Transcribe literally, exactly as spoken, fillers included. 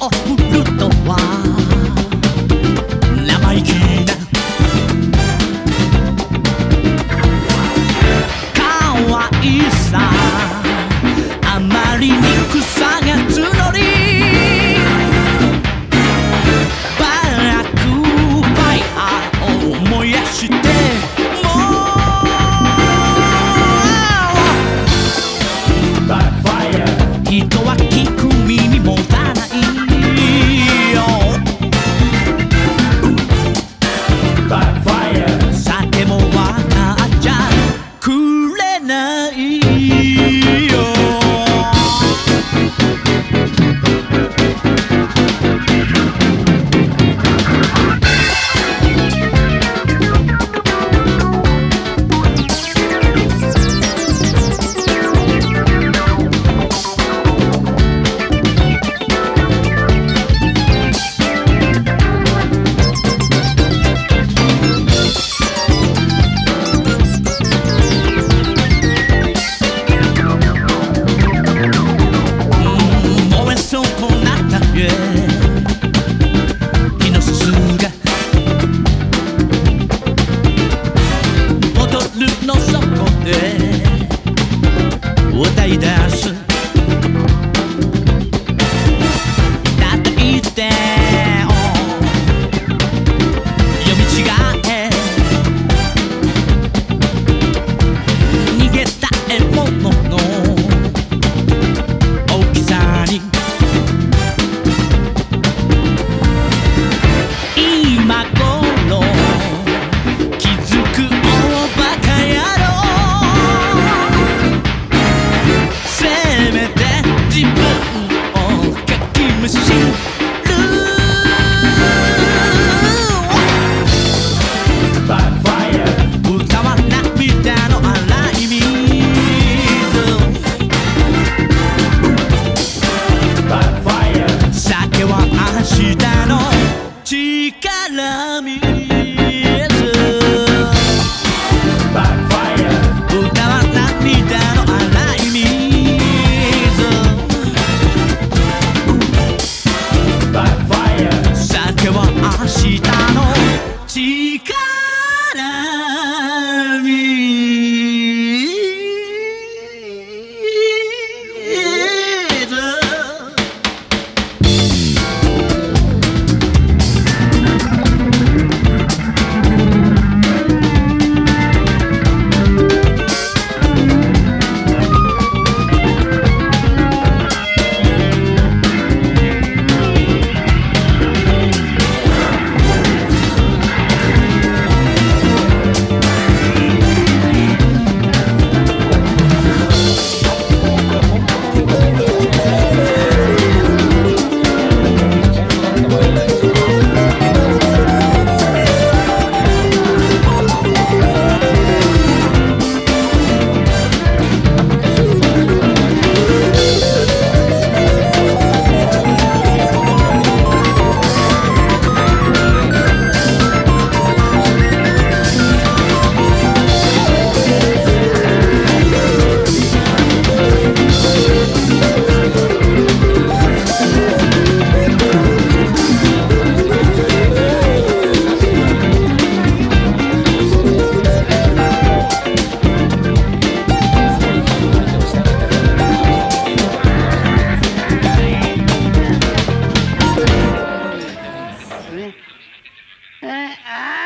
を振るとは生意気な可愛さあまりに草が募りバラクファイアーを燃やして人は聞く耳持たないよ酒も分かっちゃくれないよ木のすすがボトルの底で歌い出す叩いて読み違え逃げた獲物の大きさに今頃気づくおバカ野郎せめて自分をかきむしる歌は涙の洗い水酒は明日の力水歌は涙の洗い水酒は明日の力ああ